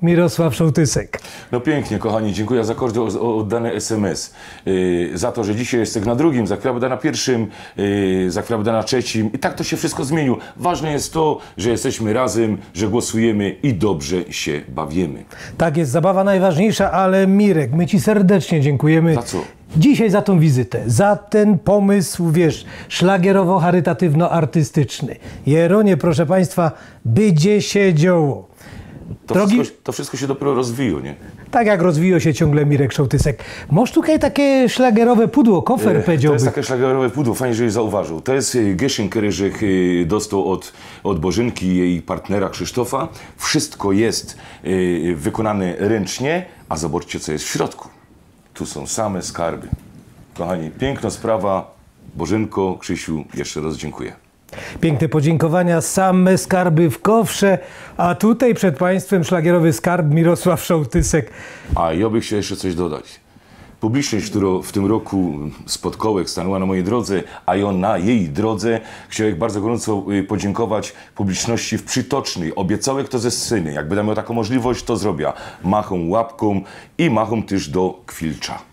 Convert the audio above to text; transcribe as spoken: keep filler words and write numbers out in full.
Mirosław Szołtysek. No pięknie, kochani, dziękuję za każdy oddany es em es. Yy, za to, że dzisiaj jestem na drugim, za chwilę będę na pierwszym, yy, za chwilę będę na trzecim. I tak to się wszystko zmieniło. Ważne jest to, że jesteśmy razem, że głosujemy i dobrze się bawimy. Tak jest, zabawa najważniejsza, ale Mirek, my Ci serdecznie dziękujemy. Za co? Dzisiaj za tą wizytę, za ten pomysł, wiesz, szlagierowo-charytatywno-artystyczny. Jeronie, proszę Państwa, będzie się działo. To, Drogi... wszystko, to wszystko się dopiero rozwiło, nie? Tak jak rozwijał się ciągle Mirek Szołtysek. Masz tutaj takie szlagierowe pudło, kofer, e, powiedziałby. To jest takie szlagierowe pudło, fajnie, że je zauważył. To jest Gieszyn, który dostał od, od Bożynki i jej partnera Krzysztofa. Wszystko jest e, wykonane ręcznie, a zobaczcie, co jest w środku. Tu są same skarby. Kochani, piękna sprawa. Bożynko, Krzysiu, jeszcze raz dziękuję. Piękne podziękowania, same skarby w kofrze, a tutaj przed Państwem szlagierowy skarb Mirosław Szołtysek. A ja bych chciał jeszcze coś dodać. Publiczność, która w tym roku spotkołek stanęła na mojej drodze, a ja na jej drodze, chciałem bardzo gorąco podziękować publiczności w Przytocznej. Obiecałem to ze sceny. Jak będę miał taką możliwość, to zrobię. Machą łapką i machą też do Kwilcza.